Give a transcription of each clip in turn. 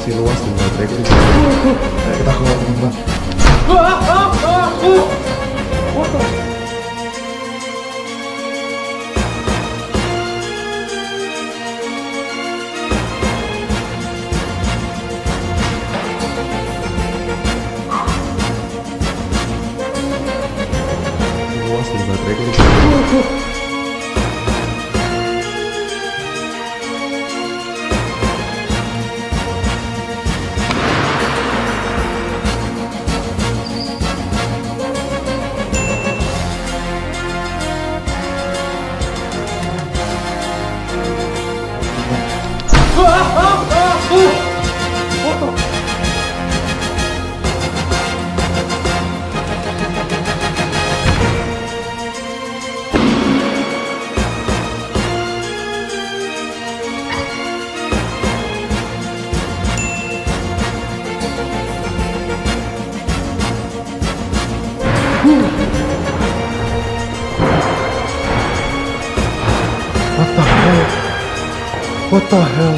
masih luas dan baterai itu. Ayo kita keluar teman-teman. Luas dan baterai itu. What the hell? What the hell?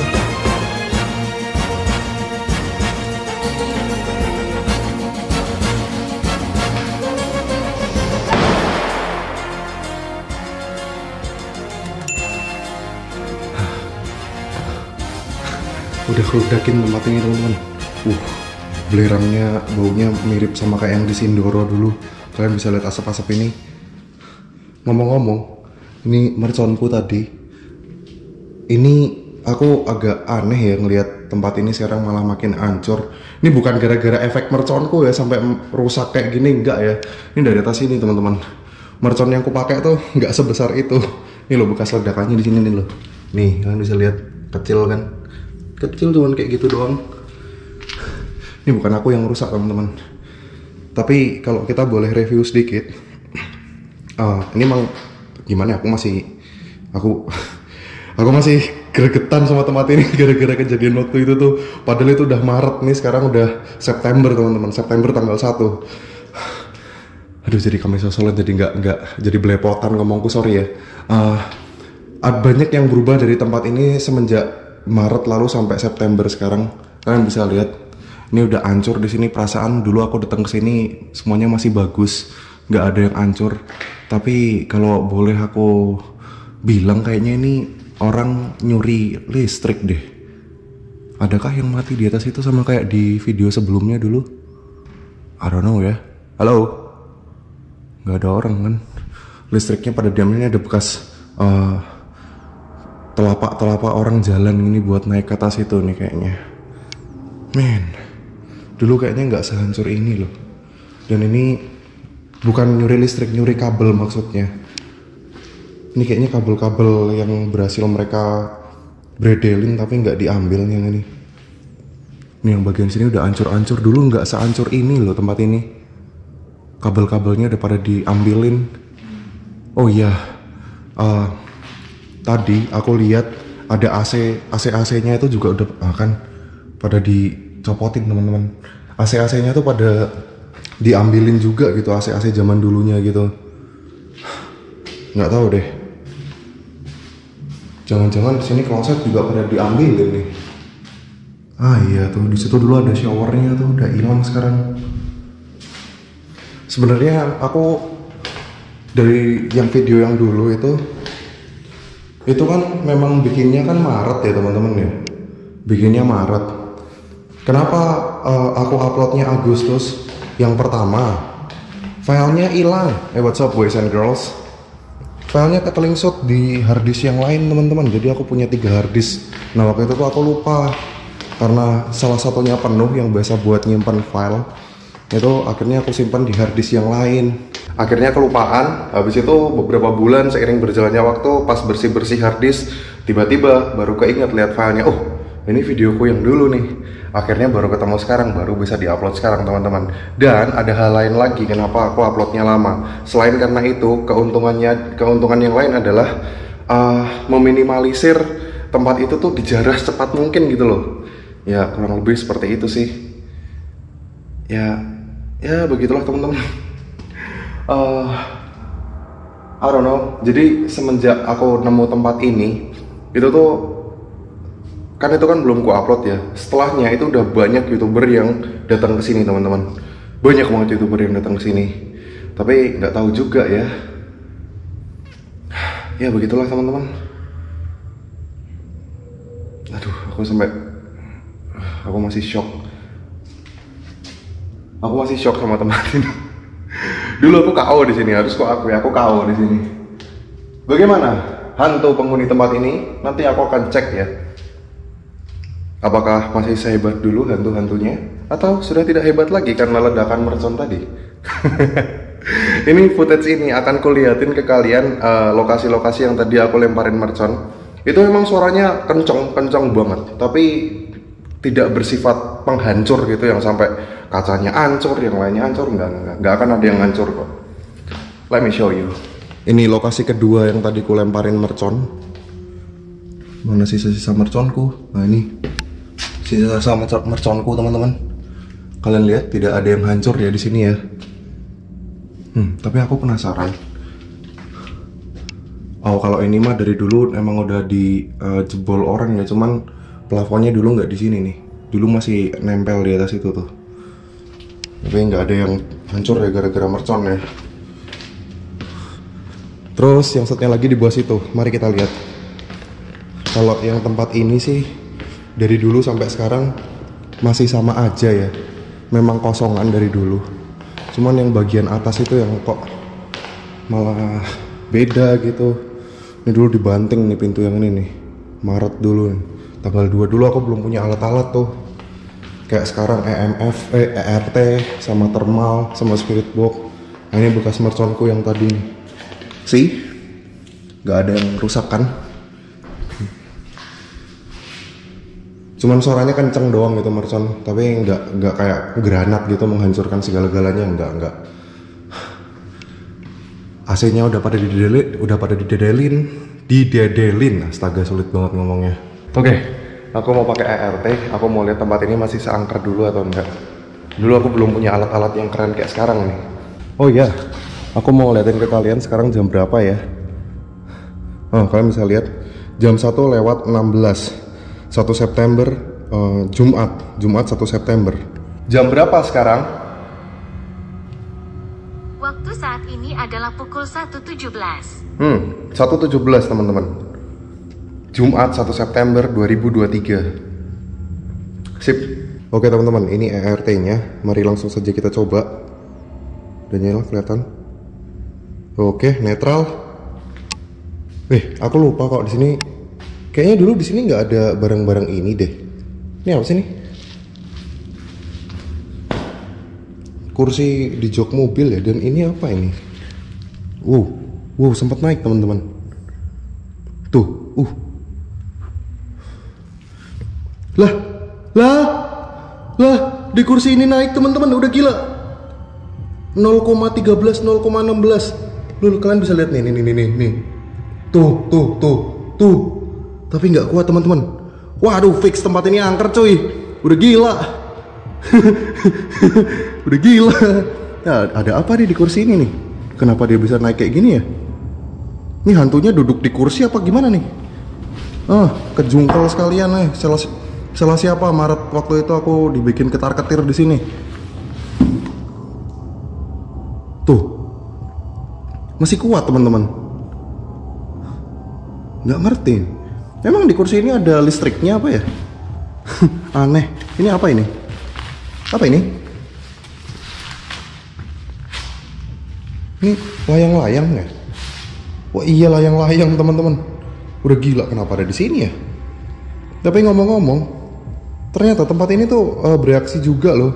Udah ledakin tempat ini teman-teman. Belerangnya baunya mirip sama kayak yang di Sindoro dulu. Kalian bisa lihat asap-asap ini. Ngomong-ngomong, ini merconku tadi. Ini aku agak aneh ya ngelihat tempat ini sekarang malah makin hancur. Ini bukan gara-gara efek merconku ya sampai rusak kayak gini, enggak ya. Ini dari atas ini teman-teman. Mercon yang aku pakai tuh nggak sebesar itu. Ini loh bekas ledakannya di sini nih loh. Nih kalian bisa lihat, kecil kan? Kecil cuman kayak gitu doang. Ini bukan aku yang rusak teman-teman. Tapi kalau kita boleh review sedikit, ini emang gimana? Aku masih gregetan sama tempat ini gara-gara kejadian waktu itu tuh. Padahal itu udah Maret nih, sekarang udah September teman-teman. September tanggal 1. Aduh, jadi kami sosolan jadi nggak jadi belepotan ngomongku, sorry ya. Banyak yang berubah dari tempat ini semenjak Maret lalu sampai September sekarang. Kalian bisa lihat ini udah hancur di sini. Perasaan dulu aku datang ke sini semuanya masih bagus, nggak ada yang hancur. Tapi kalau boleh aku bilang kayaknya ini orang nyuri listrik deh. Adakah yang mati di atas itu sama kayak di video sebelumnya dulu? I don't know ya. Halo? Nggak ada orang kan? Listriknya pada diamnya ada bekas telapak orang jalan ini buat naik ke atas itu nih kayaknya. Men, dulu kayaknya nggak sehancur ini loh. Dan ini bukan nyuri listrik, nyuri kabel maksudnya. Ini kayaknya kabel-kabel yang berhasil mereka bredelin tapi nggak diambil yang ini. Ini yang bagian sini udah hancur-hancur. Dulu nggak sehancur ini loh tempat ini. Kabel-kabelnya udah pada diambilin. Oh iya, tadi aku lihat ada AC-nya itu juga udah kan pada dicopotin teman-teman. AC-nya tuh pada diambilin juga gitu, AC zaman dulunya gitu. Nggak tahu deh. Jangan-jangan di sini kloset juga pada diambilin nih. Ah iya tuh, di situ dulu ada showernya tuh, udah hilang sekarang. Sebenarnya aku dari yang video yang dulu itu kan memang bikinnya kan Maret ya teman-teman ya. Bikinnya Maret. Kenapa aku uploadnya Agustus? Yang pertama, filenya hilang. What's up boys and girls? Filenya ketelingsut di harddisk yang lain teman-teman. Jadi aku punya 3 harddisk. Nah waktu itu tuh aku lupa karena salah satunya penuh yang biasa buat nyimpan file. Itu akhirnya aku simpan di harddisk yang lain. Akhirnya kelupaan. Habis itu beberapa bulan seiring berjalannya waktu, pas bersih-bersih harddisk, tiba-tiba baru keinget lihat filenya. Oh, ini videoku yang dulu nih. Akhirnya baru ketemu sekarang, baru bisa diupload sekarang teman-teman. Dan ada hal lain lagi kenapa aku uploadnya lama. Selain karena itu, keuntungan yang lain adalah meminimalisir tempat itu tuh dijarah secepat mungkin gitu loh. Ya kurang lebih seperti itu sih. Ya begitulah teman-teman. I don't know. Jadi semenjak aku nemu tempat ini, itu tuh kan itu kan belum ku upload ya. Setelahnya itu udah banyak YouTuber yang datang ke sini teman-teman. Banyak banget YouTuber yang datang ke sini. Tapi nggak tahu juga ya. Ya begitulah teman-teman. Aduh, aku masih shock. Aku masih shock sama tempat ini. Dulu aku KO di sini, harus aku KO di sini. Bagaimana hantu penghuni tempat ini? Nanti aku akan cek ya. Apakah masih sehebat dulu hantu-hantunya, atau sudah tidak hebat lagi karena ledakan mercon tadi? Ini footage ini akan kulihatin ke kalian lokasi-lokasi yang tadi aku lemparin mercon. Itu memang suaranya kenceng banget, tapi tidak bersifat penghancur gitu yang sampai kacanya hancur, yang lainnya hancur, nggak akan ada yang hancur kok. Let me show you. Ini lokasi kedua yang tadi ku lemparin mercon. Mana sisa-sisa merconku? Nah ini sisa-sisa merconku teman-teman. Kalian lihat tidak ada yang hancur ya di sini ya. Tapi aku penasaran. Oh kalau ini mah dari dulu emang udah dijebol orang ya, cuman plafonnya dulu nggak di sini nih. Dulu masih nempel di atas itu tuh. Tapi nggak ada yang hancur ya gara-gara mercon ya. Terus yang satunya lagi di bawah situ. Mari kita lihat. Kalau yang tempat ini sih dari dulu sampai sekarang masih sama aja ya. Memang kosongan dari dulu. Cuman yang bagian atas itu yang kok malah beda gitu. Ini dulu dibanting nih pintu yang ini nih. Maret dulu nih. Tanggal 2 dulu aku belum punya alat-alat tuh. Kayak sekarang ERT sama thermal sama spirit box. Nah, ini bekas merconku yang tadi nih. See? Gak ada yang rusak kan? Cuman suaranya kenceng doang gitu mercon, tapi nggak kayak granat gitu menghancurkan segala-galanya, enggak. AC-nya udah pada didedelin. Astaga, sulit banget ngomongnya. Oke, aku mau pakai ERT. Aku mau lihat tempat ini masih seangker dulu atau enggak. Dulu aku belum punya alat-alat yang keren kayak sekarang nih. Oh iya, aku mau liatin ke kalian sekarang jam berapa ya. Oh, kalian bisa lihat jam 1:16 1 September, Jumat 1 September. Jam berapa sekarang? Waktu saat ini adalah pukul 1.17. 1.17 teman-teman. Jumat 1 September 2023. Sip. Oke teman-teman, ini ERT-nya. Mari langsung saja kita coba. Udah nyala kelihatan. Oke, netral. Aku lupa kok di sini. Kayaknya dulu di sini nggak ada barang-barang ini deh. Ini apa sih nih? Kursi di jok mobil ya. Dan ini apa ini? Wow, sempat naik teman-teman. Tuh, Lah, di kursi ini naik teman-teman, udah gila. 0,13, 0,16. Loh, kalian bisa lihat nih. Tuh. Tapi nggak kuat teman-teman. Waduh, fix tempat ini angker cuy. Udah gila. Udah gila. Ya, ada apa nih di kursi ini nih? Kenapa dia bisa naik kayak gini ya? Ini hantunya duduk di kursi apa gimana nih? Kejungkel sekalian nih. Salah siapa? Maret waktu itu aku dibikin ketar-ketir di sini. Tuh. Masih kuat teman-teman. Nggak ngerti. Emang di kursi ini ada listriknya apa ya? Aneh. Ini apa ini? Apa ini? Ini layang-layang ya? Wah iya, layang-layang teman-teman. Udah gila, kenapa ada di sini ya? Tapi ngomong-ngomong, ternyata tempat ini tuh bereaksi juga loh.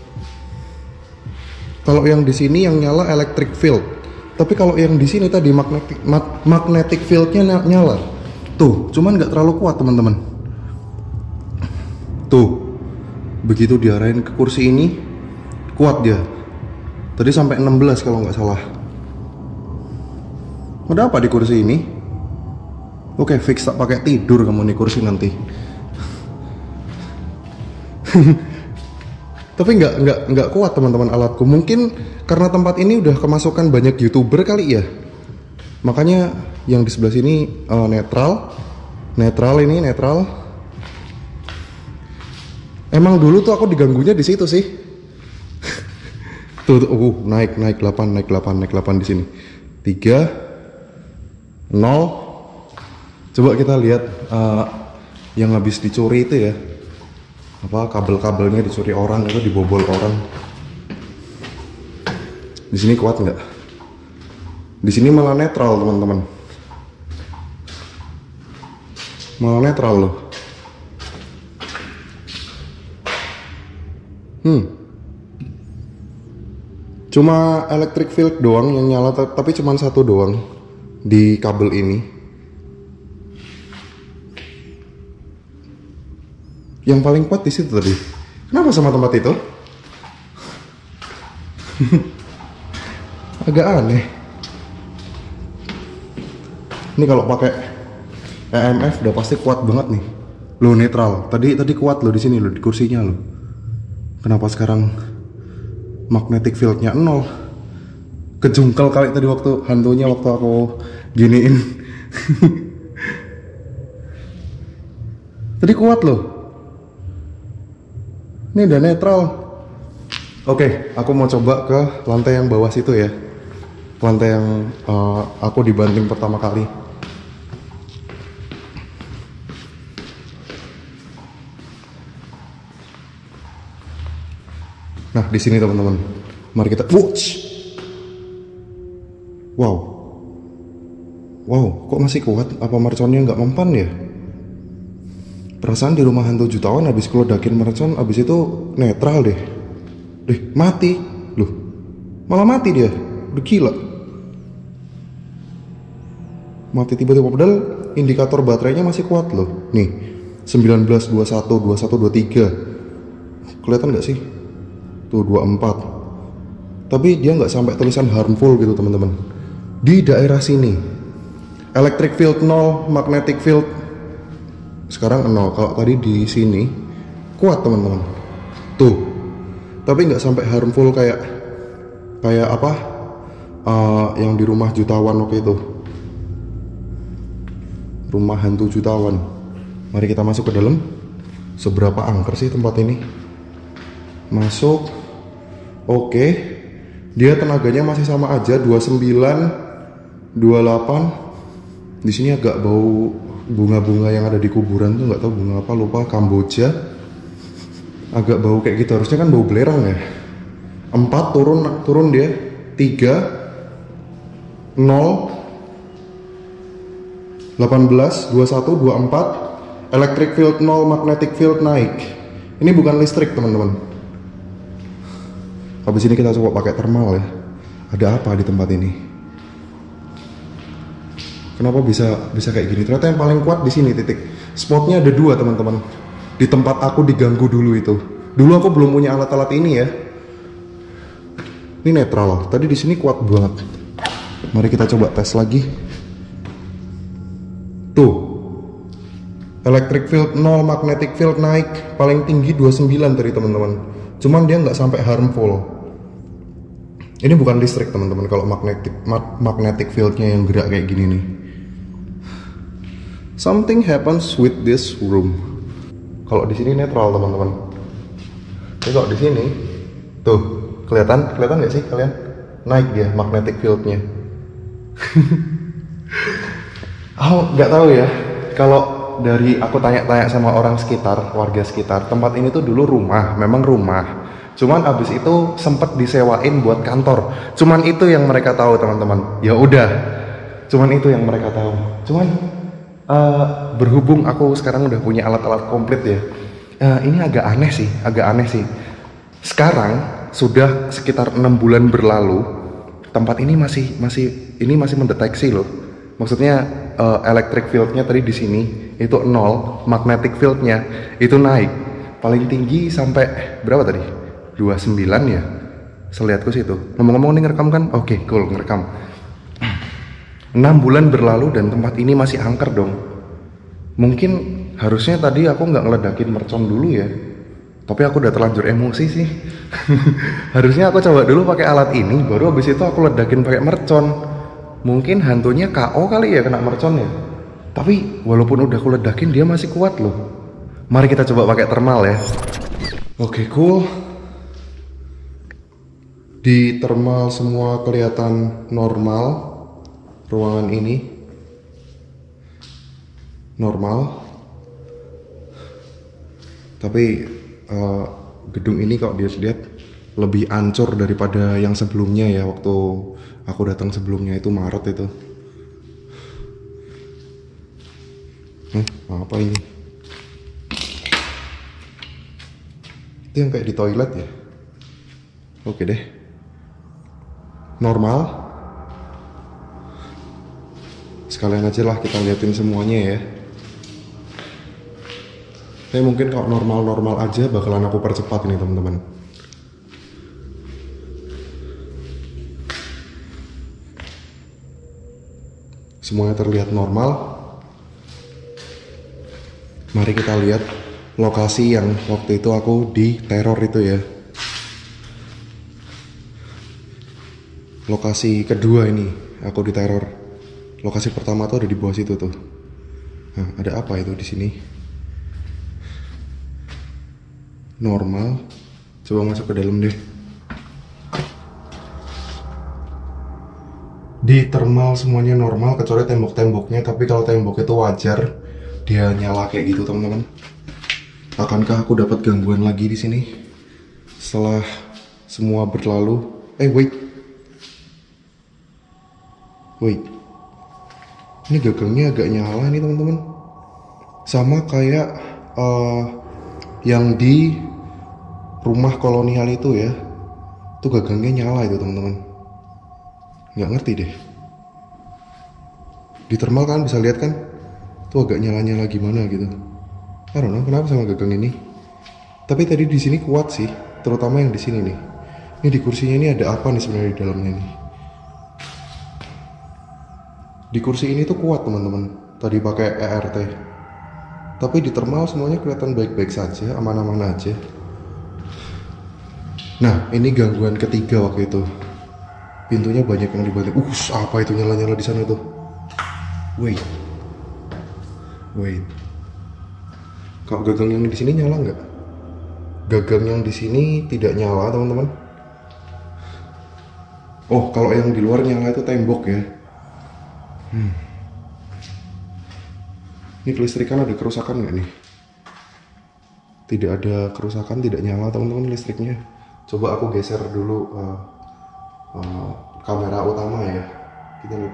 Kalau yang di sini yang nyala electric field. Tapi kalau yang di sini tadi magnetic fieldnya nyala. Tuh, cuman nggak terlalu kuat teman-teman. Tuh, begitu diarahin ke kursi ini, kuat dia. Tadi sampai 16 kalau nggak salah. Ada apa di kursi ini? Oke, fix, tak pakai tidur kamu nih kursi nanti. Tapi nggak kuat teman-teman alatku. Mungkin karena tempat ini udah kemasukan banyak YouTuber kali ya. Makanya yang di sebelah sini netral. Emang dulu tuh aku diganggunya di situ sih. Tuh, naik 8 di sini. 3 0. Coba kita lihat yang habis dicuri itu ya. Apa kabel-kabelnya dicuri orang, itu dibobol orang. Di sini kuat nggak? Di sini malah netral, teman-teman. Malah netral loh. Cuma electric field doang yang nyala, tapi cuma satu doang di kabel ini. Yang paling kuat di situ tadi. Kenapa sama tempat itu? Agak aneh. Ini kalau pakai EMF udah pasti kuat banget nih. Loh, netral. Tadi kuat loh di sini loh, di kursinya loh. Kenapa sekarang magnetic fieldnya 0? Kejungkel kali tadi waktu hantunya, waktu aku giniin. Tadi kuat loh. Ini udah netral. Oke, aku mau coba ke lantai yang bawah situ ya. Lantai yang aku dibanting pertama kali. Nah, di sini teman-teman. Mari kita Wow. Wow, kok masih kuat? Apa merconnya nggak mempan ya? Perasaan di rumah hantu jutawan habis kelodakin mercon, habis itu netral deh. Mati. Loh, malah mati dia. Udah gila. Mati tiba-tiba, padahal indikator baterainya masih kuat loh. Nih, 19, 21, 21, 23. Kelihatan nggak sih? Tuh 24. Tapi dia nggak sampai tulisan harmful gitu teman-teman. Di daerah sini electric field 0, magnetic field sekarang 0. Kalau tadi di sini kuat teman-teman. Tuh. Tapi nggak sampai harmful kayak apa? Yang di rumah jutawan waktu itu. Rumah hantu jutawan. Mari kita masuk ke dalam. Seberapa angker sih tempat ini? Masuk. Oke. Dia tenaganya masih sama aja, 29, 28. Di sini agak bau bunga-bunga yang ada di kuburan tuh, nggak tahu bunga apa, lupa, Kamboja. Agak bau kayak gitu, harusnya kan bau belerang ya. 4 turun dia. 3 0 18 21 24. Electric field 0, magnetic field naik. Ini bukan listrik teman-teman. Habis ini kita coba pakai thermal ya. Ada apa di tempat ini? Kenapa bisa kayak gini? Ternyata yang paling kuat di sini titik. Spotnya ada 2 teman-teman. Di tempat aku diganggu dulu itu. Dulu aku belum punya alat-alat ini ya. Ini netral. Tadi di sini kuat banget. Mari kita coba tes lagi. Tuh. Electric field 0, magnetic field naik. Paling tinggi 29 tadi teman-teman. Cuman dia nggak sampai harmful. Ini bukan listrik teman-teman. Kalau magnetic fieldnya yang gerak kayak gini nih. Something happens with this room. Kalau di sini netral teman-teman. Tapi kalau di sini, tuh kelihatan nggak sih kalian? Naik dia magnetic fieldnya. Oh, nggak tahu ya. Kalau dari aku tanya-tanya sama orang sekitar, warga sekitar, tempat ini tuh dulu rumah, memang rumah. Cuman abis itu sempet disewain buat kantor. Cuman itu yang mereka tahu teman-teman. Ya udah, cuman itu yang mereka tahu. Cuman berhubung aku sekarang udah punya alat-alat komplit ya. Ini agak aneh sih. Sekarang sudah sekitar 6 bulan berlalu, tempat ini masih mendeteksi loh. Maksudnya electric fieldnya tadi di sini itu 0, magnetic fieldnya itu naik. Paling tinggi sampai berapa tadi? 29 ya. Selihatku sih itu. Ngomong-ngomong ini ngerekam kan? Oke, cool, ngerekam. 6 bulan berlalu dan tempat ini masih angker dong. Mungkin harusnya tadi aku nggak ngeledakin mercon dulu ya. Tapi aku udah terlanjur emosi sih. Harusnya aku coba dulu pakai alat ini, baru habis itu aku ledakin pakai mercon. Mungkin hantunya KO kali ya kena mercon ya. Tapi walaupun udah aku ledakin dia masih kuat loh. Mari kita coba pakai thermal ya. Oke, cool. Di thermal semua kelihatan normal. Ruangan ini normal. Tapi gedung ini kalau dilihat lebih ancur daripada yang sebelumnya ya. Waktu aku datang sebelumnya itu Maret itu. Apa ini? Itu yang kayak di toilet ya. Oke deh. Normal. Sekalian aja lah kita liatin semuanya ya. Tapi mungkin kalau normal-normal aja bakalan aku percepat ini teman-teman. Semuanya terlihat normal. Mari kita lihat lokasi yang waktu itu aku diteror itu ya. Lokasi kedua ini aku diteror. Lokasi pertama tuh ada di bawah situ tuh. Nah, ada apa itu di sini? Normal. Coba masuk ke dalam deh. Di thermal semuanya normal kecuali tembok-temboknya, tapi kalau tembok itu wajar dia nyala kayak gitu teman-teman. Akankah aku dapat gangguan lagi di sini setelah semua berlalu? Wait. Ini gagangnya agak nyala nih teman-teman. Sama kayak yang di rumah kolonial itu ya. Tuh gagangnya nyala itu teman-teman. Nggak ngerti deh. Di thermal kan bisa lihat kan? Tuh agak nyala-nyala gimana gitu. I don't know kenapa sama gagang ini. Tapi tadi di sini kuat sih, terutama yang di sini nih. Ini di kursinya ini ada apa nih sebenarnya di dalamnya nih? Di kursi ini tuh kuat teman-teman. Tadi pakai ERT. Tapi di thermal semuanya kelihatan baik-baik saja, aman-aman aja. Nah, ini gangguan ketiga waktu itu. Pintunya banyak yang dibanting. Apa itu nyala-nyala di sana tuh? Wait. Kalau gagang yang di sini nyala nggak? Gagang yang di sini tidak nyala, teman-teman. Oh, kalau yang di luar nyala itu tembok ya. Ini kelistrikan ada kerusakan nggak nih? Tidak ada kerusakan, tidak nyala teman-teman listriknya. Coba aku geser dulu kamera utama ya. Kita lihat.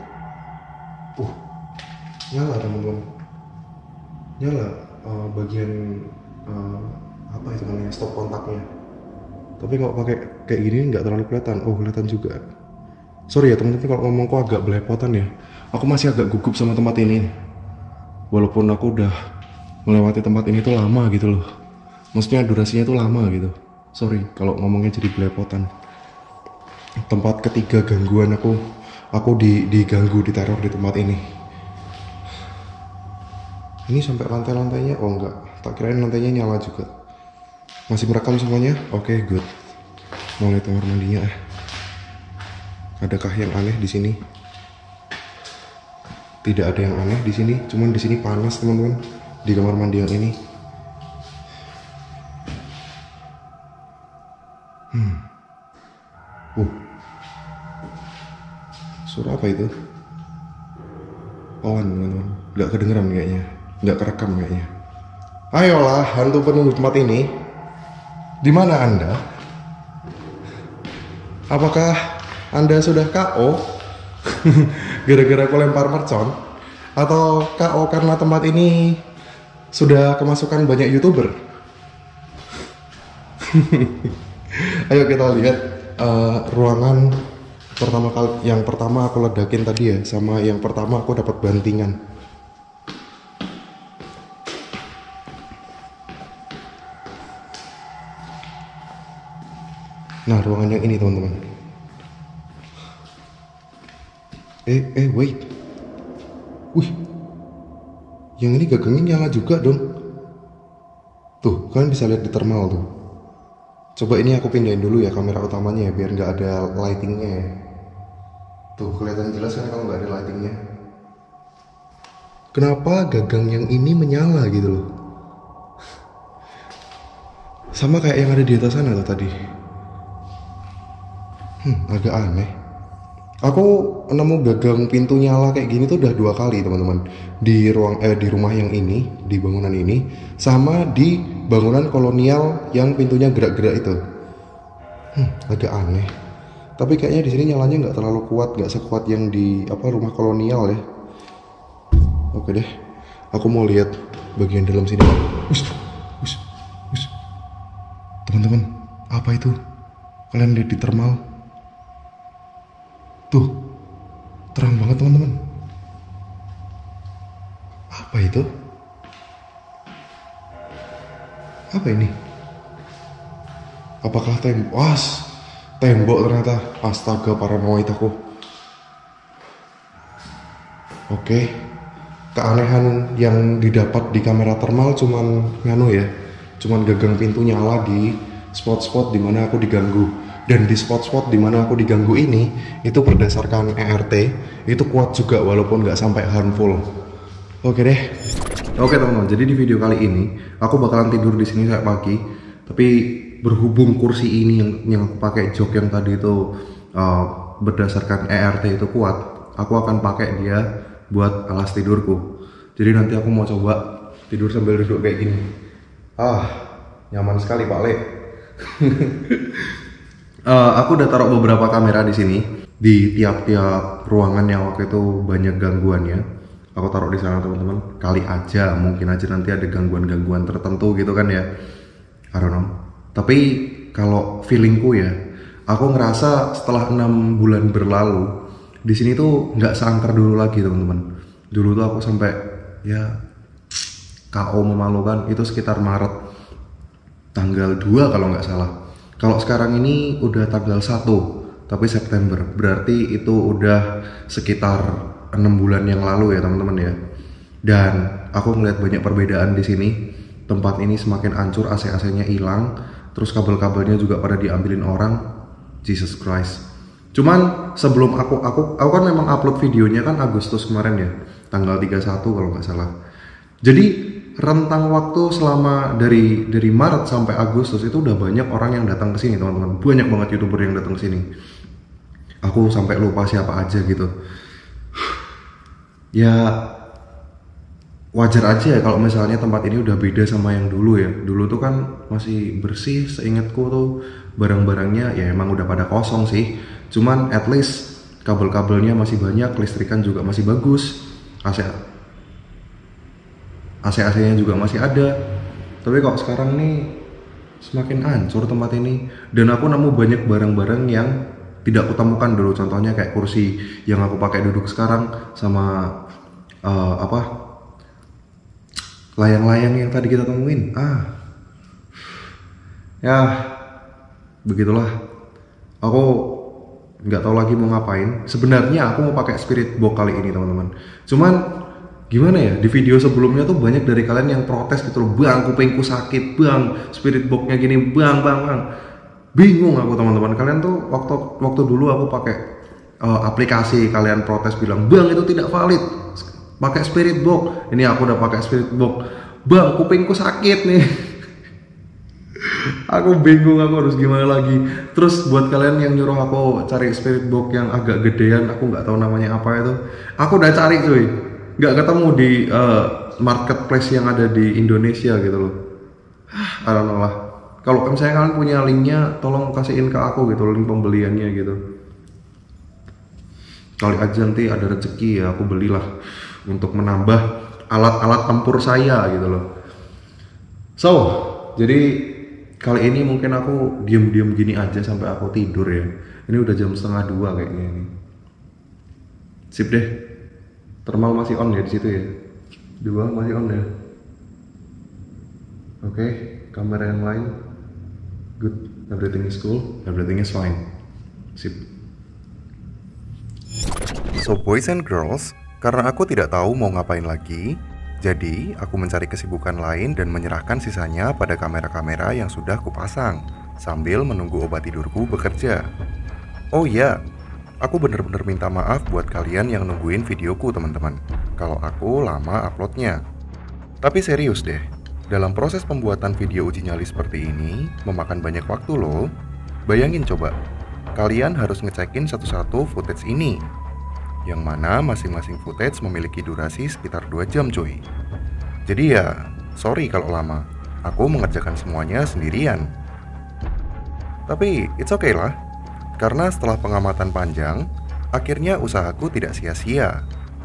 Nyala teman-teman. Nyala bagian apa itu namanya, stop kontaknya. Tapi kalau pakai kayak gini nggak terlalu kelihatan. Oh, kelihatan juga. Sorry ya teman-teman kalau ngomongku agak belepotan ya. Aku masih agak gugup sama tempat ini. Walaupun aku udah melewati tempat ini tuh lama gitu loh. Maksudnya durasinya tuh lama gitu. Sorry kalau ngomongnya jadi belepotan. Tempat ketiga gangguan aku diganggu, diteror di tempat ini. Ini sampai lantai-lantainya, oh enggak, tak kirain lantainya nyala juga. Masih merekam semuanya? Oke, good. Mau lihat kamar mandinya. Adakah yang aneh di sini? Tidak ada yang aneh di sini, cuman di sini panas teman-teman di kamar mandi yang ini. Suara apa itu? On teman-teman, nggak kedengeran kayaknya, nggak kerekam kayaknya. Ayolah hantu penunggu tempat ini, di mana Anda? Apakah Anda sudah KO? Gara-gara aku lempar mercon, atau KO karena tempat ini sudah kemasukan banyak YouTuber? Ayo kita lihat ruangan yang pertama aku ledakin tadi ya, sama yang pertama aku dapat bantingan. Nah, ruangan yang ini teman-teman. Wait. Wih, yang ini gagangnya nyala juga dong. Tuh, kalian bisa lihat di thermal tuh. Coba ini aku pindahin dulu ya kamera utamanya ya, biar nggak ada lightingnya ya. Tuh, kelihatan jelas kan kalau nggak ada lightingnya. Kenapa gagang yang ini menyala gitu loh? Sama kayak yang ada di atas sana tuh tadi. Agak aneh. Aku nemu gagang pintu nyala kayak gini tuh udah 2 kali teman-teman. Di rumah yang ini, di bangunan ini, sama di bangunan kolonial yang pintunya gerak-gerak itu. Agak aneh. Tapi kayaknya di sini nyalanya nggak terlalu kuat, nggak sekuat yang di rumah kolonial ya. Oke deh, aku mau lihat bagian dalam sini. Teman-teman, apa itu? Kalian lihat di thermal? Tuh, terang banget teman-teman. Apa itu? Apa ini? Apakah tembok? Tembok ternyata. Astaga, paranoid aku. Oke. Keanehan yang didapat di kamera thermal cuman cuman gagang pintu nyala di spot-spot dimana aku diganggu. Dan di spot-spot dimana aku diganggu ini, itu berdasarkan ERT, itu kuat juga walaupun nggak sampai harmful. Oke deh. Oke teman-teman, jadi di video kali ini aku bakalan tidur di sini sampai pagi. Tapi berhubung kursi ini yang aku pakai jok yang tadi itu berdasarkan ERT itu kuat, aku akan pakai dia buat alas tidurku. Jadi nanti aku mau coba tidur sambil duduk kayak gini. Nyaman sekali Pak Le. Aku udah taruh beberapa kamera di sini di tiap-tiap ruangan yang waktu itu banyak gangguannya. Aku taruh di sana teman-teman. Kali aja, mungkin aja nanti ada gangguan-gangguan tertentu gitu kan ya. I don't know. Tapi kalau feelingku ya, aku ngerasa setelah 6 bulan berlalu di sini tuh nggak seangker dulu lagi teman-teman. Dulu tuh aku sampai ya KO memalukan itu sekitar Maret tanggal 2 kalau nggak salah. Kalau sekarang ini udah tanggal 1 tapi September, berarti itu udah sekitar 6 bulan yang lalu ya teman-teman ya. Dan aku ngeliat banyak perbedaan di sini. Tempat ini semakin hancur, AC-AC-nya hilang, terus kabel-kabelnya juga pada diambilin orang. Jesus Christ. Cuman sebelum aku kan memang upload videonya kan Agustus kemarin ya, tanggal 31 kalau nggak salah. Jadi rentang waktu selama dari Maret sampai Agustus itu udah banyak orang yang datang ke sini teman-teman. Banyak banget YouTuber yang datang ke sini. Aku sampai lupa siapa aja gitu. Ya wajar aja ya kalau misalnya tempat ini udah beda sama yang dulu ya. Dulu tuh kan masih bersih, seingatku tuh barang-barangnya ya emang udah pada kosong sih. Cuman at least kabel-kabelnya masih banyak, listrikan juga masih bagus, AC-nya juga masih ada. Tapi kok sekarang nih semakin hancur tempat ini. Dan aku nemu banyak barang-barang yang tidak kutemukan dulu. Contohnya kayak kursi yang aku pakai duduk sekarang, sama layang-layang yang tadi kita temuin. Ya begitulah. Aku nggak tahu lagi mau ngapain. Sebenarnya aku mau pakai spirit box kali ini teman-teman. Cuman gimana ya, di video sebelumnya tuh banyak dari kalian yang protes gitu loh, bang kupingku sakit, bang spirit boxnya gini, bang. Bingung aku teman-teman. Kalian tuh waktu dulu aku pakai aplikasi, kalian protes bilang bang itu tidak valid, pakai spirit box. Ini aku udah pakai spirit box, bang kupingku sakit nih. Aku bingung aku harus gimana lagi. Terus buat kalian yang nyuruh aku cari spirit box yang agak gedean, aku nggak tahu namanya apa itu, aku udah cari cuy, nggak ketemu di marketplace yang ada di Indonesia gitu loh. I don't know lah. Kalau misalnya kalian punya linknya, tolong kasihin ke aku gitu, link pembeliannya gitu. Kali aja nanti ada rezeki ya, aku belilah untuk menambah alat-alat tempur saya gitu loh. So, jadi kali ini mungkin aku diem-diem gini aja sampai aku tidur ya. Ini udah jam 1:30 kayaknya ini. Sip deh. Thermal masih on ya di situ ya. 2 masih on ya. Oke, kamera yang lain. Good. Everything is cool. Everything is fine. Sip. So boys and girls, karena aku tidak tahu mau ngapain lagi, jadi aku mencari kesibukan lain dan menyerahkan sisanya pada kamera-kamera yang sudah kupasang sambil menunggu obat tidurku bekerja. Oh iya, aku bener-bener minta maaf buat kalian yang nungguin videoku teman-teman, kalau aku lama uploadnya. Tapi serius deh, Dalam proses pembuatan video uji nyali seperti ini, memakan banyak waktu loh. Bayangin coba, kalian harus ngecekin satu-satu footage ini. Yang mana masing-masing footage memiliki durasi sekitar 2 jam cuy. Jadi ya, sorry kalau lama. Aku mengerjakan semuanya sendirian. Tapi it's okay lah. Karena setelah pengamatan panjang, akhirnya usahaku tidak sia-sia.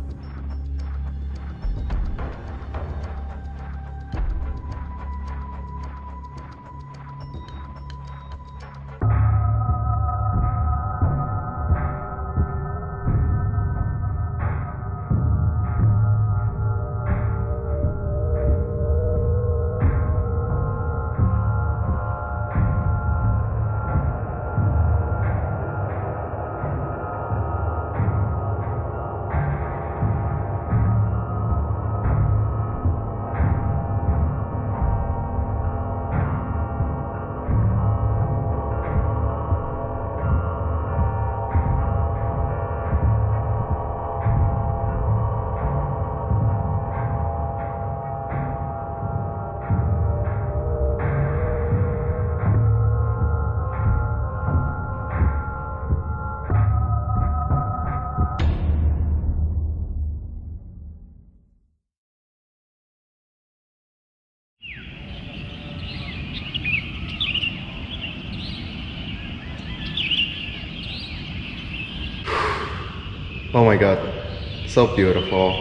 Oh my god, so beautiful.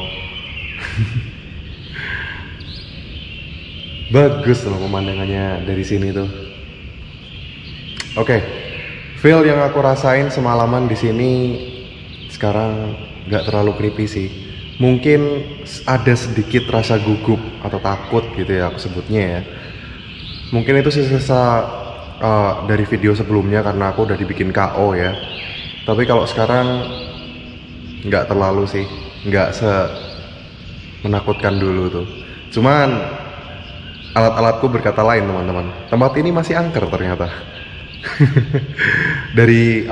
Bagus loh pemandangannya dari sini tuh. Oke, feel yang aku rasain semalaman di sini sekarang nggak terlalu creepy sih. Mungkin ada sedikit rasa gugup atau takut gitu ya aku sebutnya ya. Mungkin itu sisa dari video sebelumnya karena aku udah dibikin KO ya. Tapi kalau sekarang nggak terlalu sih, nggak menakutkan dulu tuh. Cuman alat-alatku berkata lain teman-teman. Tempat ini masih angker ternyata. Dari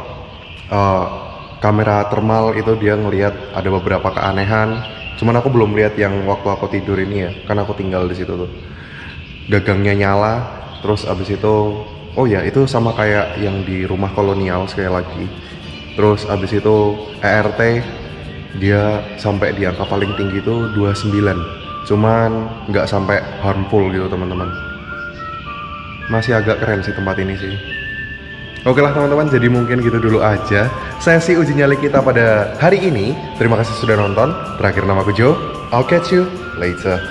kamera thermal itu dia ngelihat ada beberapa keanehan. Cuman aku belum lihat yang waktu aku tidur ini ya, karena aku tinggal di situ tuh. Gagangnya nyala, terus abis itu, oh ya itu sama kayak yang di rumah kolonial sekali lagi. Terus abis itu ERT dia sampai di angka paling tinggi itu 29. Cuman nggak sampai harmful gitu teman-teman. Masih agak keren sih tempat ini sih. Oke lah teman-teman, jadi mungkin gitu dulu aja sesi uji nyali kita pada hari ini. Terima kasih sudah nonton. Terakhir namaku Joe. I'll catch you later.